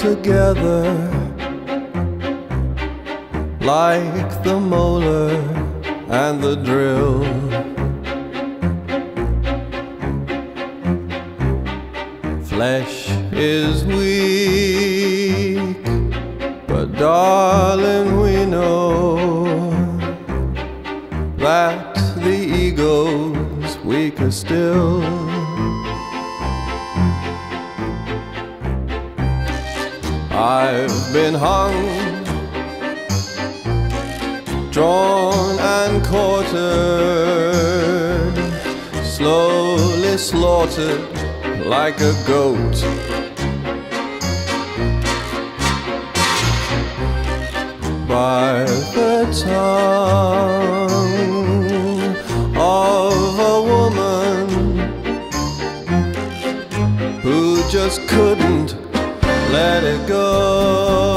together like the molar and the drill. Flesh is weak, but darling, we know that the ego's weaker still. I've been hung, drawn and quartered, slowly slaughtered like a goat. By the tongue of a woman who just couldn't let it go.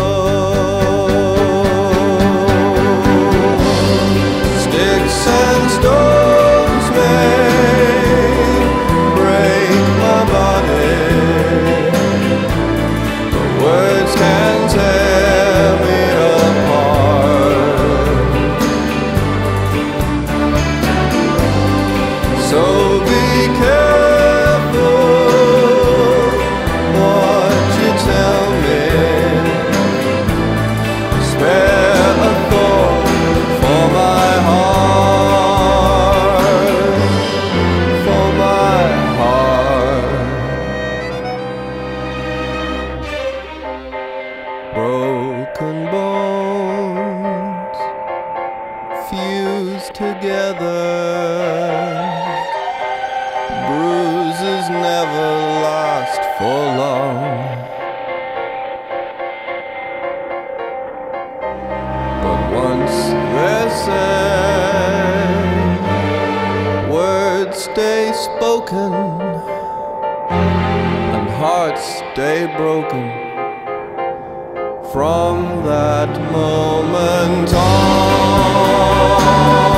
Sticks and stones may break my body, but words can tear me apart. So be careful what you tell me. Spare a thought for my heart, for my heart. Broken bones fused together, bruises never last for long. But once they're said, words stay spoken and hearts stay broken. From that moment on.